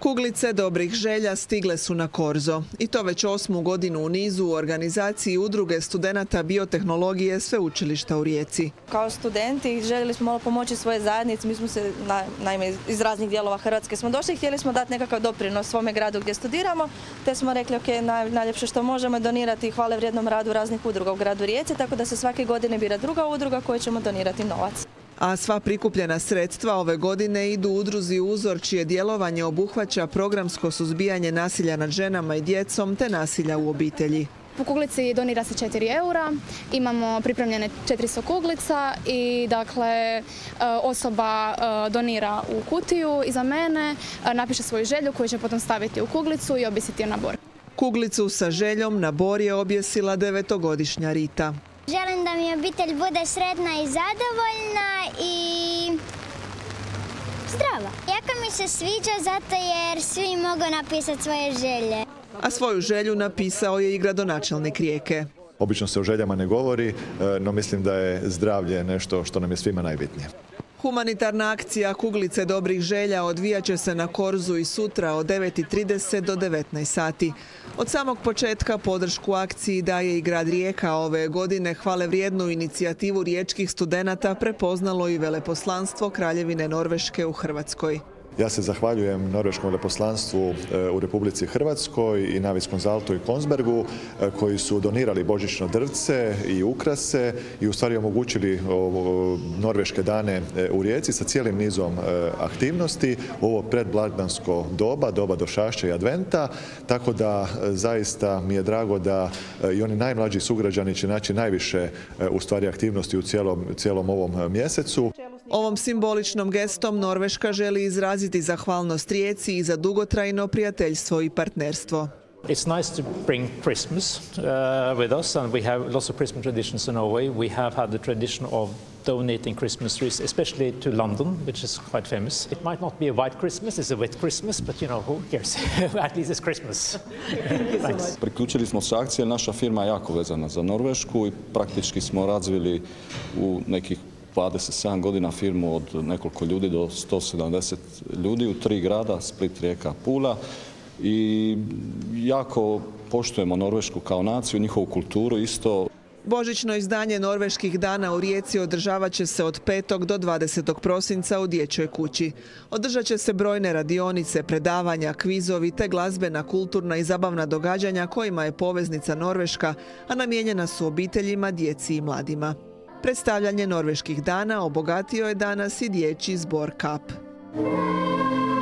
Kuglice dobrih želja stigle su na Korzo. I to već 8. godinu u nizu u organizaciji Udruge studenata biotehnologije Sveučilišta u Rijeci. Kao studenti željeli smo malo pomoći svoje zajednici. Mi smo se, naime, iz raznih dijelova Hrvatske smo došli i htjeli smo dati nekakav doprinos svome gradu gdje studiramo, te smo rekli ok, najljepše što možemo je donirati hvale vrijednom radu raznih udruga u gradu Rijeci, tako da se svake godine bira druga udruga kojoj ćemo donirati novac. A sva prikupljena sredstva ove godine idu udruzi Uzor, čije djelovanje obuhvaća programsko suzbijanje nasilja nad ženama i djecom te nasilja u obitelji. Po kuglici donira se 4 eura, imamo pripremljene 400 kuglica i dakle osoba donira u kutiju iza mene, napiše svoju želju koju će potom staviti u kuglicu i objesiti je na bor. Kuglicu sa željom na bor je objesila 9-godišnja Rita. Želim da mi obitelj bude sretna i zadovoljna i zdrava. Jako mi se sviđa zato jer svi mogu napisati svoje želje. A svoju želju napisao je i gradonačelnik Rijeke. Obično se o željama ne govori, no mislim da je zdravlje nešto što nam je svima najbitnije. Humanitarna akcija Kuglice dobrih želja odvijat će se na Korzu i sutra od 9:30 do 19 sati. Od samog početka podršku akciji daje i grad Rijeka. Ove godine hvale vrijednu inicijativu riječkih studenata prepoznalo i veleposlanstvo Kraljevine Norveške u Hrvatskoj. Ja se zahvaljujem Norveškom veleposlanstvu u Republici Hrvatskoj i Naviskom Zaltu i Konsbergu koji su donirali božićno drvce i ukrase i u stvari omogućili Norveške dane u Rijeci sa cijelim nizom aktivnosti u ovo predblagdansko doba došašća i adventa, tako da zaista mi je drago da i oni najmlađi sugrađani će naći najviše u stvari aktivnosti u cijelom ovom mjesecu. Ovom simboličnom gestom Norveška želi izraziti zahvalnost Rijeci i za dugotrajno prijateljstvo i partnerstvo. It's nice to bring Christmas with us, and we have lots of Christmas traditions in Norway. We have had the tradition of donating Christmas trees, especially to London, which is quite famous. It might not be a white Christmas, it's a wet Christmas, but you know, who cares? At least it's Christmas. Thanks. Priključili smo se akcije, naša firma je jako vezana za Norvešku i praktički smo razvili u nekih 27 godina firmu od nekoliko ljudi do 170 ljudi u 3 grada, Split, Rijeka, Pula. I jako poštujemo Norvešku kao naciju, njihovu kulturu isto. Božićno izdanje Norveških dana u Rijeci održavat će se od 5. do 20. prosinca u Dječjoj kući. Održat će se brojne radionice, predavanja, kvizovi te glazbena, kulturna i zabavna događanja kojima je poveznica Norveška, a namijenjena su obiteljima, djeci i mladima. Predstavljanje Norveških dana obogatio je danas i dječji zbor KAP.